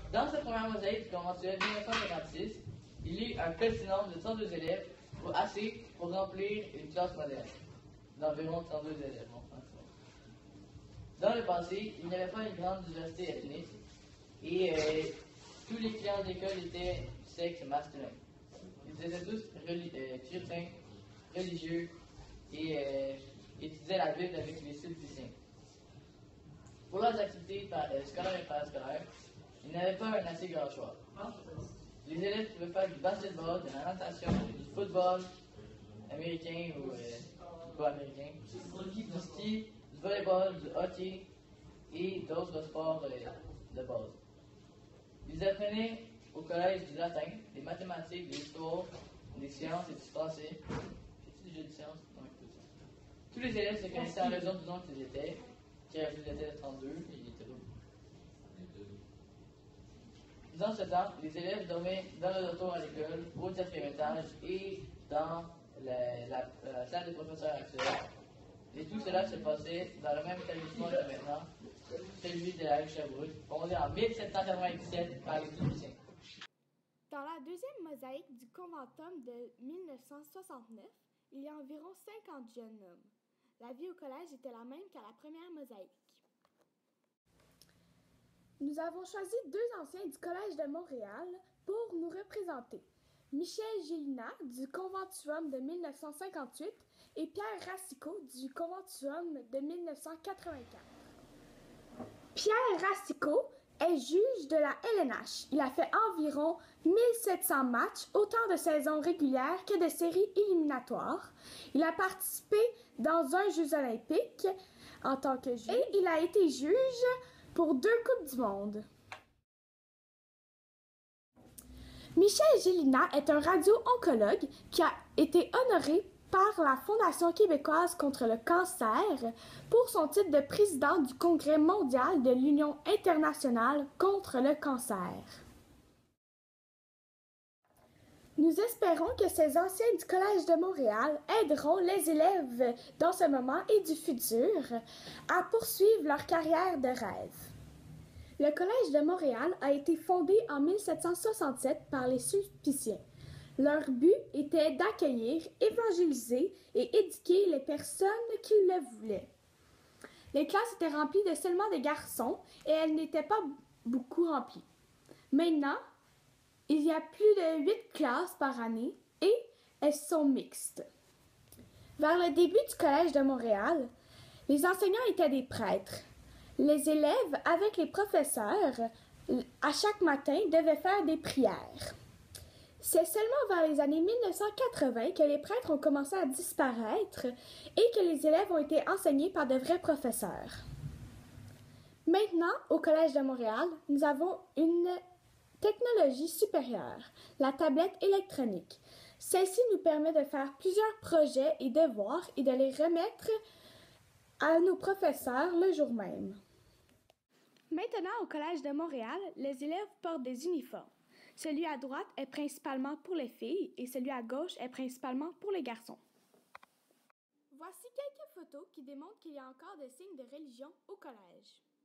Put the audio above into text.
Dans cette première mosaïque du conventuel 1956, il y eut un petit nombre de 102 élèves, assez pour remplir une classe moderne, d'environ 102 élèves. Dans le passé, il n'y avait pas une grande diversité ethnique et tous les clients d'école étaient du sexe masculin. Ils étaient tous chrétiens, religieux et étudiaient la Bible avec les sulpiciens. Pour leurs activités scolaires et parascolaires, ils n'avaient pas un assez grand choix. Les élèves pouvaient faire du basketball, de la natation, du football américain ou pas américain, du ski, du volleyball, du hockey et d'autres sports de base. Ils apprenaient au collège du latin, des mathématiques, de l'histoire, des sciences et du français. J'ai-tu déjà dit sciences? Non, écoute ça. Tous les élèves se connaissaient en raison du nombre qu'ils étaient, qui étaient de 32 et il était où? Dans ce temps, les élèves dormaient dans le retour à l'école, au 4e étage et dans la salle des professeurs actuels. Et tout cela se passait dans le même établissement que maintenant, celui de la rue Sherbrooke, fondé en 1797 par les Sulpiciens. Dans la deuxième mosaïque du conventum de 1969, il y a environ 50 jeunes hommes. La vie au collège était la même qu'à la première mosaïque. Nous avons choisi deux anciens du Collège de Montréal pour nous représenter. Michel Gélinas du Conventuum de 1958 et Pierre Racicot du Conventuum de 1984. Pierre Racicot est juge de la LNH. Il a fait environ 1700 matchs, autant de saisons régulières que de séries éliminatoires. Il a participé dans un Jeux olympiques en tant que juge et il a été juge pour 2 Coupes du monde. Michel Gélinas est un radio-oncologue qui a été honoré par la Fondation québécoise contre le cancer pour son titre de président du Congrès mondial de l'Union internationale contre le cancer. Nous espérons que ces anciens du Collège de Montréal aideront les élèves dans ce moment et du futur à poursuivre leur carrière de rêve. Le Collège de Montréal a été fondé en 1767 par les Sulpiciens. Leur but était d'accueillir, évangéliser et éduquer les personnes qui le voulaient. Les classes étaient remplies de seulement des garçons et elles n'étaient pas beaucoup remplies. Maintenant, il y a plus de 8 classes par année et elles sont mixtes. Vers le début du Collège de Montréal, les enseignants étaient des prêtres. Les élèves, avec les professeurs, à chaque matin, devaient faire des prières. C'est seulement vers les années 1980 que les prêtres ont commencé à disparaître et que les élèves ont été enseignés par de vrais professeurs. Maintenant, au Collège de Montréal, nous avons une technologie supérieure, la tablette électronique. Celle-ci nous permet de faire plusieurs projets et devoirs et de les remettre à nos professeurs le jour même. Maintenant, au Collège de Montréal, les élèves portent des uniformes. Celui à droite est principalement pour les filles et celui à gauche est principalement pour les garçons. Voici quelques photos qui démontrent qu'il y a encore des signes de religion au collège.